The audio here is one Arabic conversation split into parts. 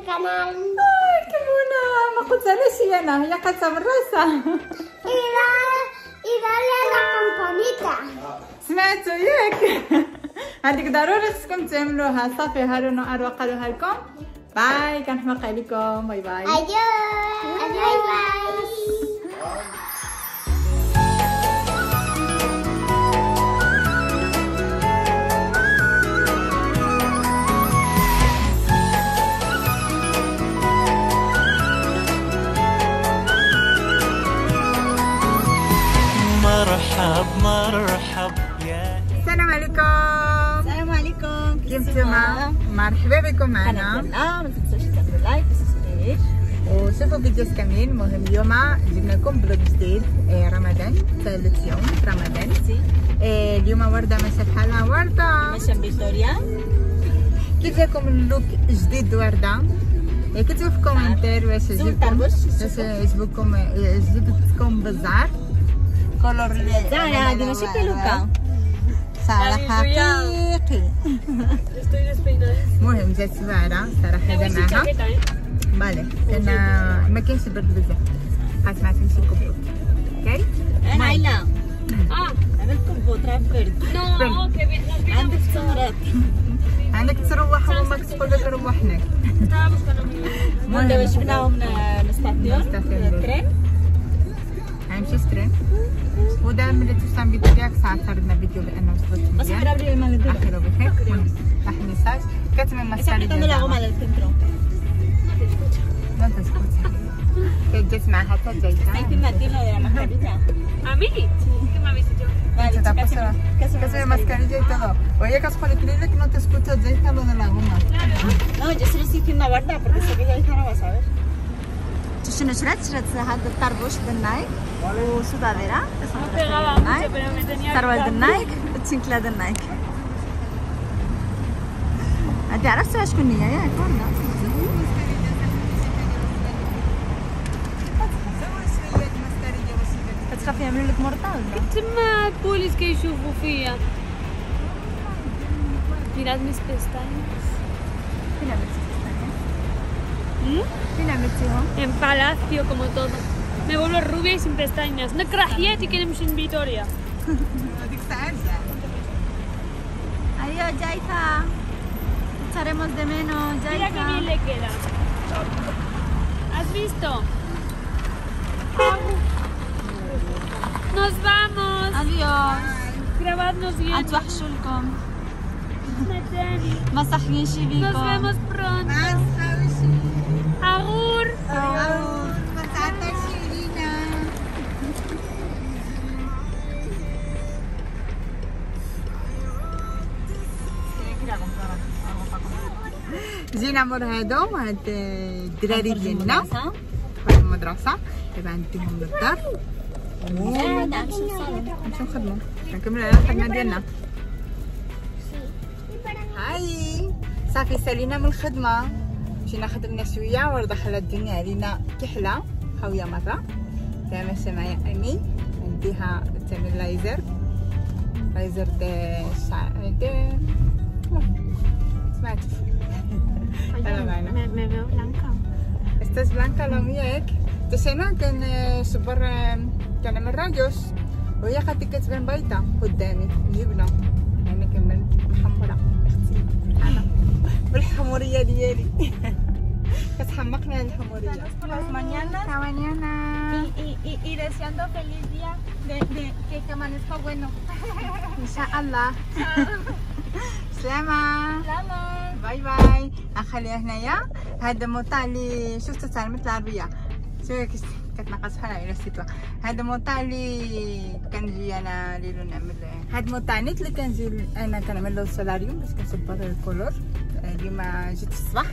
القناة. كمونة ما قلت ليش انا هي قالتها من راسها. إذا لا كمبانيتا. سمعتوا ياك؟ هذيك ضروري خصكم تعملوها. صافي هارون وأروى قالوها لكم. باي كنحماق عليكم. باي باي. أديو. باي باي. مرحب يا السلام عليكم. السلام عليكم. كيفكم؟ مرحبا بكم معنا. ما تنسوش تعملوا لايك وسبسكرايب وشوفوا فيديوز كاملين. المهم اليوم جبنا لكم فلوج جديد. رمضان ثالث يوم في رمضان. اليوم وردة ماشيه بحالها. وردة ماشيه بفيكتوريا. كيف جاكم اللوك جديد وردة؟ كتبوا في كومنتير واش عجبكم بزاف كولور زعما هذه ماشي كيلوكا صراحة حقيقي. المهم جات واعرة صراحة جا معاها بالي كان ما كاينش برد بزاف. بقات معاها تمشي كبوط. اوكي انا عيلة عملت كبوط راه برد. عندك تصورات عندك تروح وما تقول لك روح هناك. المهم دابا جبناهم من الترين غنمشي سترين. ودا ملي توصل فيديو ديالك ساعه صورنا فيديو لانه وصلت مزيان. اخيرا بخير. راح ميساج كتمن مسالي تعملوا على الكنترول. ما تسكت كجت معها حتى جايته. كما دينا يا محبيبتي امي كما ميساجو كتبي mascarilla y todo. Oye, que es increíble que no te escuchas de lo de la goma. No, yo solo sí que me guarda porque sé que ya está no vas a ver. شنو شرات هذا الطربوش ديال نايك وصداديره سروال ديال نايك والتينكلا ديال نايك. هادي عرفتوها شكون هي ياك ولا؟ كتخافي يعملوا لك مرضى ولا؟ تما البوليس كيشوفوا فيا. Mirad mis pestañas. فين عملتي pestañas؟ فين عملتيهم؟ En Palacio como todo. Me vuelvo rubia y sin pestañas. نكره حياتي كي نمشي لفيتوريا. هذيك الساعة رجع. ايوه جايتا. Echaremos de menos, Mira que bien le queda. ¿Has visto? Nos vamos. Adiós. Grabadnos bien. اتوحشوا لكم. Natani. ما صحينش بيكم. Nos vemos pronto. Agur. جينا مور هادو هاد الدراري ديالنا في المدرسة. دابا نديهم للدار نمشيو نخدمو. كنكملو على الخدمة ديالنا. هاي صافي سالينا من الخدمة. مشينا خدمنا شوية ورده خلات الدنيا علينا كحلة خاوية مرة. دابا ماشية معايا أمي نديها تعمل لايزر ديال الشعر ديال سمعتي Me veo blanca. Estás blanca la mía ياك. تسينا كان صبر كنعمل راجوش وهي خاطي كتبان بايطة قدامي جبنة. أنا كمان محمرة اختي أنا بالحمورية ديالي. كتحمقني على الحمورية. mañana y deseando feliz día de que amanezca bueno. إن شاء الله. سلامة. باي باي. نخليها هنايا. هذا موطا اللي شفتو تعلمت العربية. شوفي كتناقص بحال على السيتوا. هذا موطا اللي كنجي انا ليلو نعمل. هاد موطا نيت اللي كنجي انا كنعمل له السولاريوم باش كنصبر الكولور. اليوم جيت في الصباح.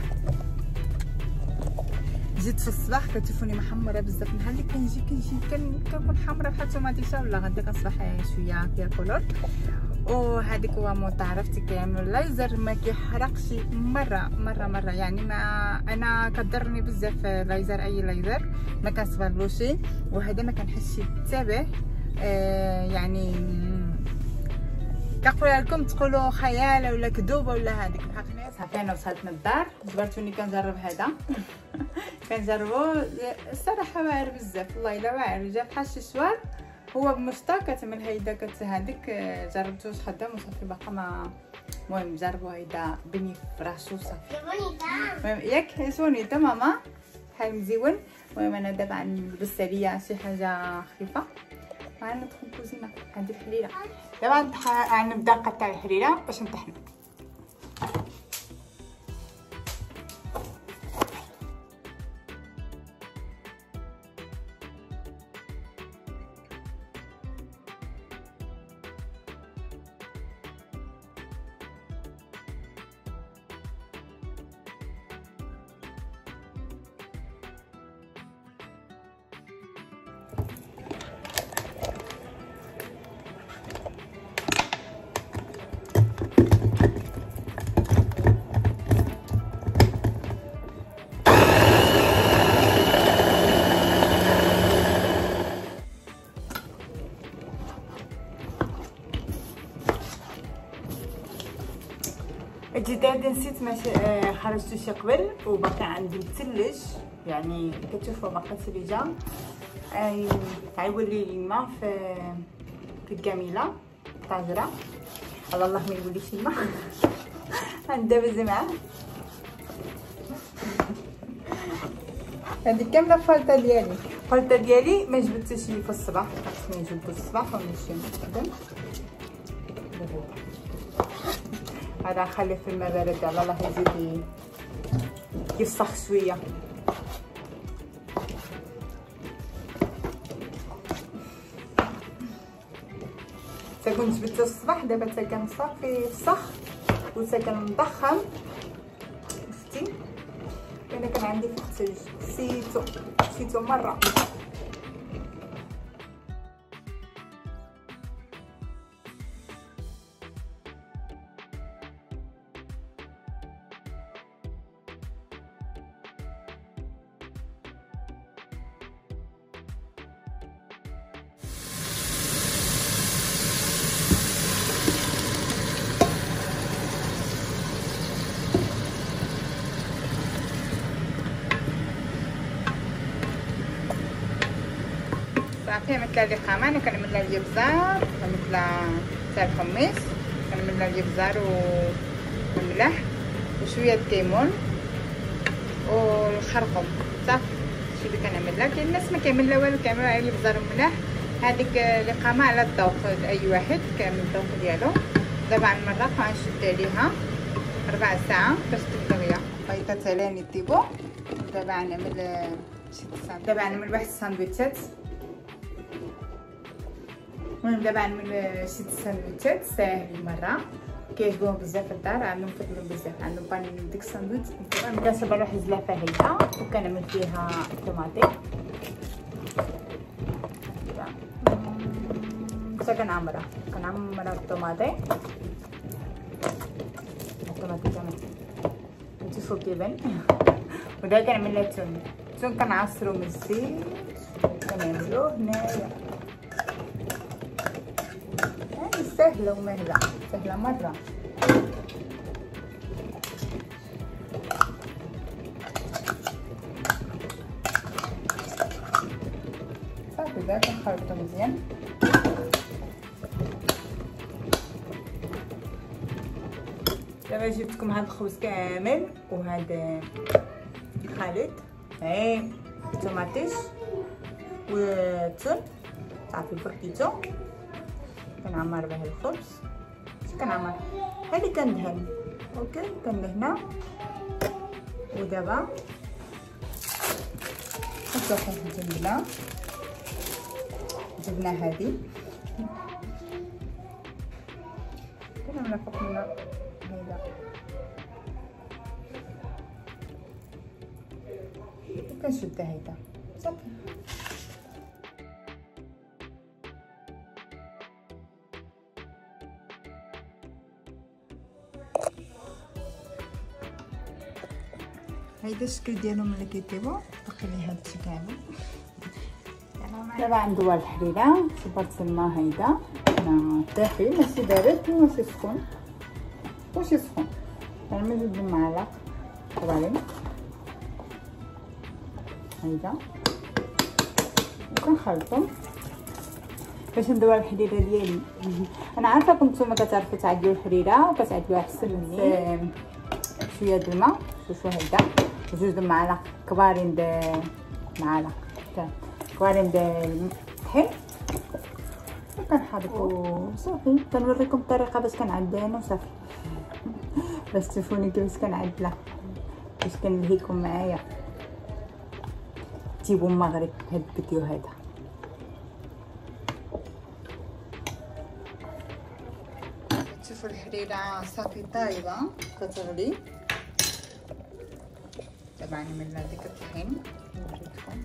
كتشوفوني محمره بزاف. نهار اللي كنجي كنكون حمراء بحال الطوماطيشه ولا غدا كنصبح شويه فيها كولور. وهذيك هو موطا عرفتي كيعمل لايزر ما كيحرقش مره يعني ما انا كضرني بزاف لايزر. اي لايزر ما كنصبرلوش وهذا ما كنحسش حتى به. يعني كنقولها لكم تقولوا خيال ولا كذوبه ولا هذيك. صافي كان وصلت من الدار جبرتوني كنجرب هذا. كنجربو الصراحه واعر بزاف والله الا واعر، جا بحال شي شوار هو بمشطه كتعمل هيدا هذيك جربتوش خدام وصافي باقا ما. المهم جربوا هيدا بني فراشو صافي. المهم ياك سونيتا ماما بحال مزيون. المهم انا دابا غنلبس عليا شي حاجه خفيفه غندخل الكوزينه عندي الحليله. دابا غنبدا نقطع الحليله باش نطحنو. جيت هادي نسيت ماشي خرجت شي قبل وباقي عندي الثلج، يعني كتشوفوا باقا ثلجه. غيولي لي الماء في الكاميله طاجره. على الله ما يوليش الماء. غندابز معاه. هذه كامله الفلطه ديالي. الفلطه ديالي ما جبدتش في الصباح، خاصني نجبدو الصباح ونمشي نخدم. هذا نخليه في الماء بارد على الله يزيد يفسخ شويه. تا كنت جبدته الصباح دابا تا كنصافي فسخ وتا كنضخم. شفتي انا كان عندي فوق الثلج نسيتو مره. صافي مثل القامه. انا كنعمل لها الابزار مثل تاع الحميص، كنعمل لها الابزار والملح وشويه الكيمون والخرقوم صافي. شي اللي كنعمل لها. كاين الناس ما كيعمل لها والو، كيعملوا غير الابزار والملح. هذيك القامه على الذوق، اي واحد كيعمل الذوق ديالو. دابا عن المره غنشد عليها ربع ساعه باش تطيب. بغيت تالاني طيبو. دابا غنعمل واحد الساندويتشات. المهم دابا غنعمل شي ساندويتشات ساهلين مره كيعجبوهم بزاف في الدار، عندهم كيطلبوا بزاف، عندهم بانين ديك الساندويتش. نبدا صبر واحد الزلافه هيدا وكنعمل فيها الطوماطي. حتى كنعمر الطوماطي كامل نشوفو كيبان. ودابا كنعمل لها الثوم كنعصرو من الزيت كنعملوه هنايا. سهله ومهله، سهله مره. صافي دابا كنخلطو مزيان. دابا جبتكم هاد الخبز كامل وهاد الخليط. هاي الطوماطيش والثوم صافي فركيتو. كنعمر به الخبز. كنعمر هادي كندهن. اوكي كندهنها. ودابا نحطو واحد الجبنه هادي كنعملها فوق منها هيدا. كنشدها هيدا صافي. هيدا الشكل ديالهم اللي كيطيبوا. باقي لي هذا الشيء كامل. دابا ندور الحليله. صبرت الماء هيدا انا دافي ماشي بارد وماشي سخون، ماشي سخون. نعمل زوج معالق كبارين هيدا وكنخلطهم باش ندور الحريره ديالي. انا عارفه كنتو كتعرفوا تعدلوا الحريره وكتعدلوها حسن مني. شويه د الماء شوفوا هيدا وجوج د المعالق كبارين د معالق كبارين د الطحين وكنحركو صافي. كنوريكم الطريقه باش كنعدل وصافي باش تشوفوني كيفاش كنعدلها باش كنلهيكم معايا تجيبوا من المغرب هاد الفيديو هذا. شوفوا الحريره صافي طايبه كتغلي. طبعا عملنا ديك الطحين نوريكم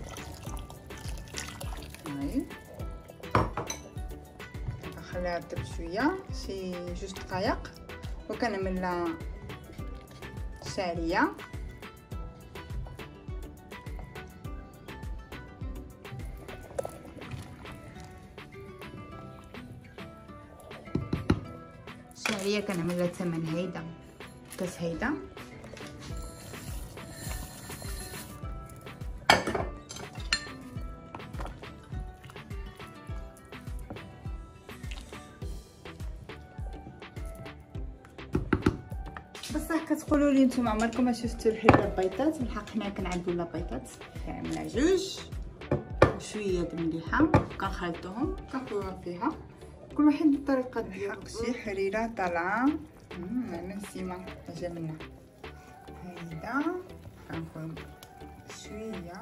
هاي نخليها تطيب شويه شي 2 دقائق وكنعمل لها شعريه. الشعريه كنعمل لها ثمن هيدا كاس هيدا بصح كتقولوا لي نتوما عمركم ما شفتوا الحريره البيضات. بالحق حنا كنعدلوا لا بيضات كنعملها جوج وشويه د المليحه كنخلطوهم كنخويوها فيها كل واحد بالطريقه ديالو. شي حريره طالعه من سيما جميله هيدا كنخويو شويه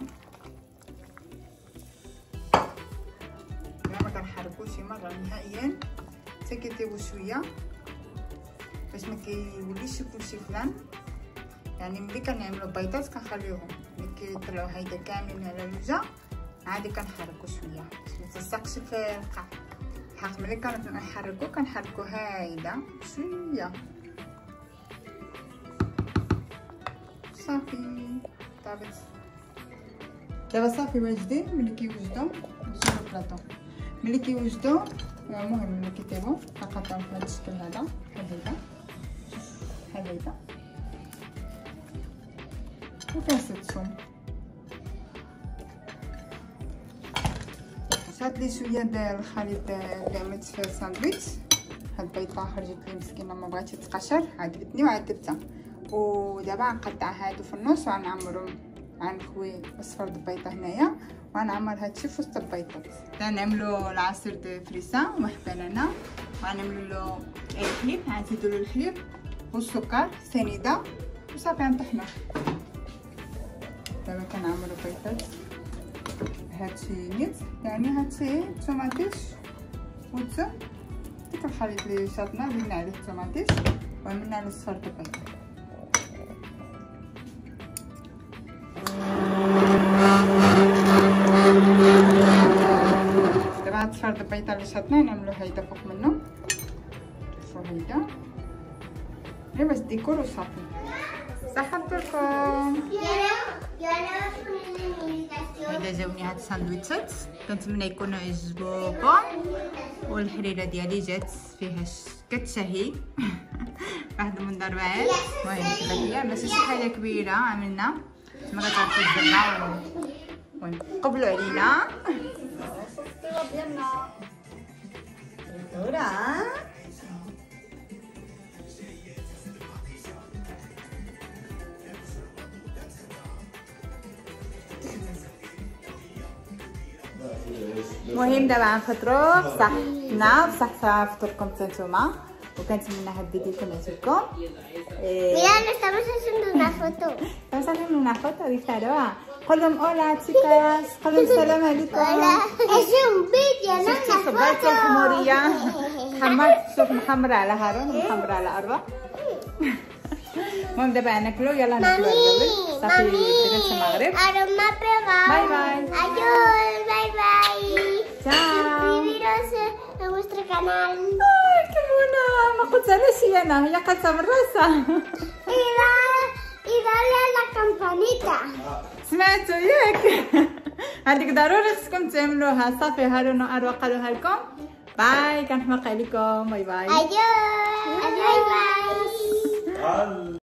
ما كنحركوش مره نهائيا حتى كيطيبوا شويه باش ما كيوليش كلشي فلان. يعني ملي كنعملوا بيضات كنخليوهم ملي كيطلعوا هيدا كاملين على الوجه عادي كنحركو شويه باش ما تلصقش في القاع. الحق ملي كنحركو هايدا شويه صافي طابت. دابا صافي واجدين. ملي كيوجدوا نشوفو البلاطو ملي كيوجدوا المهم ملي كيطيبوا كنقطعوهم في هذا الشكل هذا بحال هيدا وكنسدسهم. شات لي شويه ديال الخليط اللي عملت في الساندويتش. هاد البيضه خرجت لي مسكينه ما بغاتش تقشر عذبتني وعذبتها. ودابا غنقطع هادو في النص وغنعمرهم غنخوي اصفر د البيضه هنايا وغنعمر هادشي في وسط البيضات. غنعملو العصير د فريسه وحبانانه وغنعملو له الحليب غنزيدو له الحليب والسكر سنيده وصافي غنطحنوه. دابا كنعمرو بيضات هادشي نيت يعني هادشي طوماطيش والزيت ديك الخليط اللي شاطنا زدنا عليه الطوماطيش وعملنا عليه الصفر د البيض. دابا هاد الصفر د البيض اللي شاطنا نعملو هيدا فوق منه شوفو هيدا غير باش ديكور وصافي. صحبت لكم. هيدا جاوني هاد الساندويتشات كنتمنى يكونوا عجبوكم والحريره ديالي جات فيها كتشهي واحد المنظر واعر. المهم كيف هي ماشي شي حاجه كبيره عملنا كما كتعرفوا الزبده. المهم قبلوا علينا ديالنا دورة. المهم دابا غنفطروا بصحتنا بصحة فطوركم حتى نتوما وكنتمنى هاد الفيديو يكون عجبكم. Mira, estamos haciendo una foto. Estamos haciendo una foto, disparo. قول لهم hola chicas. قول لهم السلام عليكم. Es un vídeo, no شفتي una صبرت foto. الحمورية حمرت شوف محمرة على هارون ومحمرة على أروى. المهم دابا ناكلو يلا ناكلو الجوي صافي درت المغرب. Ahora me ha pegado. باي باي. Adiós, bye bye. Chao. Suscribiros a vuestro canal. كمونة ما قلت علاش أنا هي قالتها من راسها. Y dale a la campanita. سمعتوا ياك هذيك ضروري خصكم تعملوها. صافي هارون وأروى قالوها لكم. باي كنحماق عليكم. باي باي. Adiós. Bye bye.